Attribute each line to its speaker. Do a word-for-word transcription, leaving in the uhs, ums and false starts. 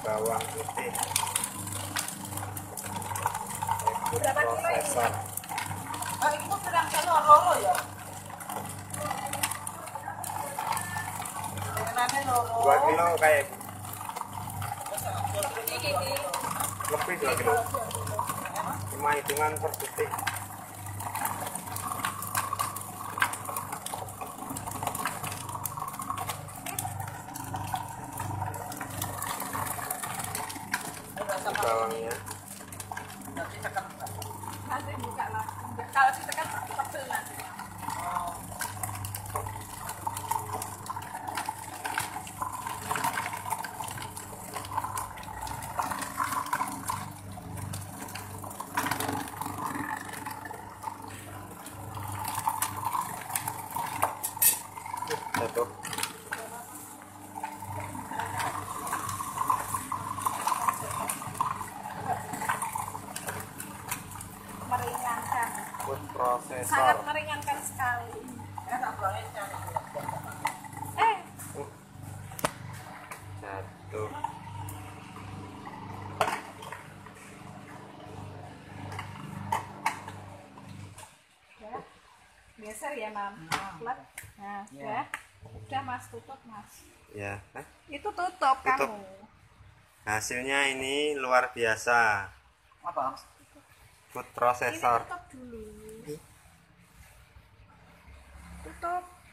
Speaker 1: bawang putih,
Speaker 2: Berapa kilo ini?
Speaker 1: prosesor.
Speaker 2: Oh, itu sedang kilo loro ya? Kenapa loro?
Speaker 1: dua kilo kayak
Speaker 2: Ini ini.
Speaker 1: lebih dua kilo. Cuma hitungan per detik. Bawangnya
Speaker 2: Nanti buka lah. Kalau ditekan tebel nanti.
Speaker 1: satu.
Speaker 2: Meringankan.
Speaker 1: Food processor.
Speaker 2: Sangat meringankan sekali. Eh,
Speaker 1: Satu.
Speaker 2: ya. Geser ya, Mam. Pelan. Nah, udah. Udah, Mas, tutup, Mas.
Speaker 1: Ya, Hah?
Speaker 2: Itu tutup,
Speaker 1: Tutup.
Speaker 2: kamu.
Speaker 1: Hasilnya ini luar biasa.
Speaker 3: Apa?
Speaker 1: Food
Speaker 2: Ini
Speaker 1: processor.
Speaker 2: tutup dulu. Tutup.